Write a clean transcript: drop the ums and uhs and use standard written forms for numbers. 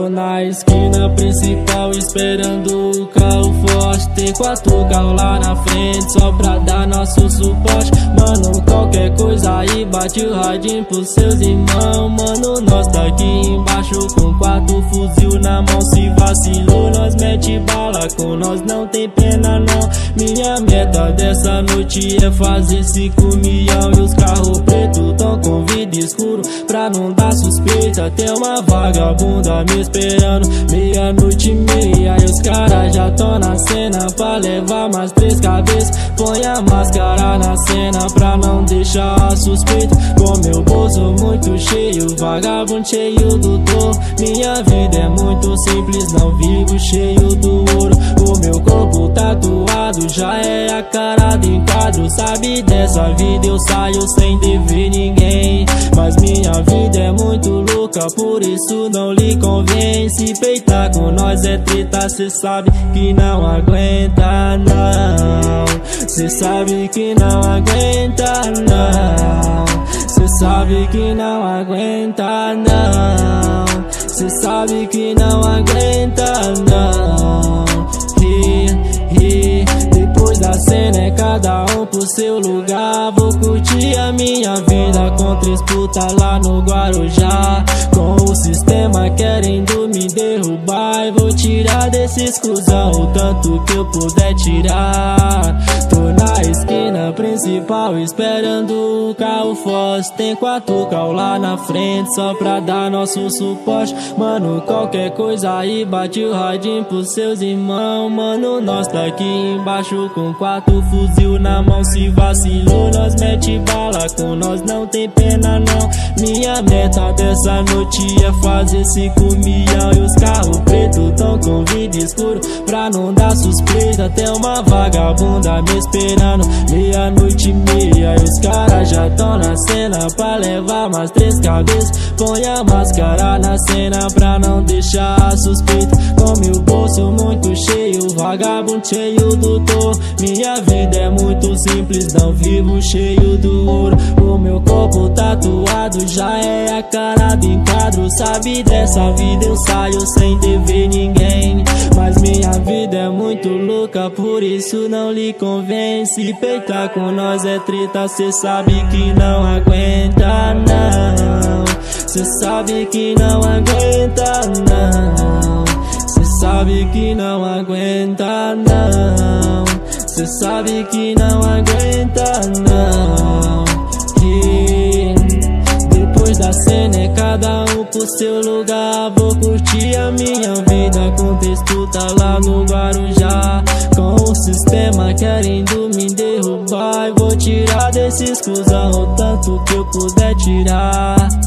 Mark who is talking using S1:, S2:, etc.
S1: Tô na esquina principal esperando o carro forte. Tem 4 carros lá na frente só pra dar nosso suporte. Mano, qualquer coisa aí, bate o radinho pros seus irmãos. Mano, nós tá aqui embaixo com 4 fuzil na mão. Se vacilou, nós mete bala, com nós não tem pena não. Minha meta dessa noite é fazer 5 milhão. E os carros pretos tão com vidro escuro pra não dar suspeita. Tem uma vagabunda me esperando, 00:30. E os caras já tão na cena pra levar mais 3 cabeças. Põe a máscara na cena pra não deixar a suspeita. Com meu bolso muito cheio, vagabundo cheio do touro. Minha vida é muito simples, não vivo cheio do ouro. O meu corpo tatuado já é a cara de enquadro. Sabe dessa vida eu saio sem dever ninguém. Mas minha vida é muito louca, por isso não lhe convém. Se peitar com nós é treta, cê sabe que não aguenta não. Cê sabe que não aguenta não. Cê sabe que não aguenta não. Cê sabe que não aguenta não. Depois da cena é cada um pro seu lugar. Vou curtir a minha vida com 3 putas lá no Guarujá. Com o sistema querendo me derrubar, e vou tirar desses cuzão o tanto que eu puder tirar. Tô na esquina principal esperando o carro forte. Tem 4 carros lá na frente só pra dar nosso suporte. Mano, qualquer coisa aí, bate o radinho pros seus irmãos. Mano, nós tá aqui embaixo com 4 fuzil na mão. Se vacilou, nós mete bala, com nós não tem pena não. Minha meta dessa noite é fazer 5 milhão. E os carros pretos tão com vidro escuro pra não dar suspeita. Tem uma vagabunda me esperando, 00:30. E os caras já tão na cena pra levar mais 3 cabeças. Põe a máscara na cena pra não deixar a suspeita. Com meu bolso muito cheio, vagabundo cheio do touro. Minha vida é muito simples, não vivo cheio do ouro. O meu corpo tatuado já é a cara de enquadro. Sabe dessa vida eu saio sem dever ninguém. Mas minha vida é muito louca, por isso não lhe convém. Se peitar com nós é treta, cê sabe que não aguenta não. Cê sabe que não aguenta não. Cê sabe que não aguenta não. Cê sabe que não aguenta não. Depois da cena é cada um pro seu lugar. Vou curtir a minha vida com 3 putas lá no Guarujá. Com o sistema querendo me derrubar, e vou tirar desses cuzão o tanto que eu puder tirar.